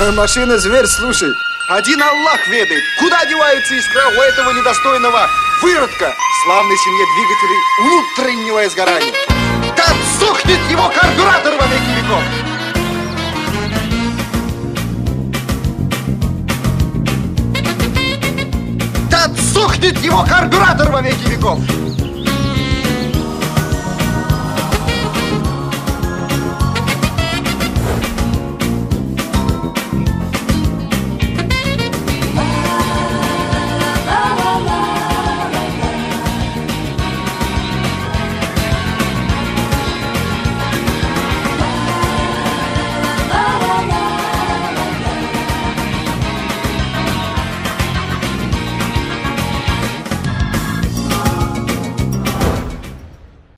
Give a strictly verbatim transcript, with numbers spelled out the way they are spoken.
Машина-зверь, слушай. Один Аллах ведает, куда девается искра у этого недостойного выродка славной семье двигателей внутреннего изгорания. Да отсохнет его карбюратор во веки веков! Да отсохнет его карбюратор во веки веков!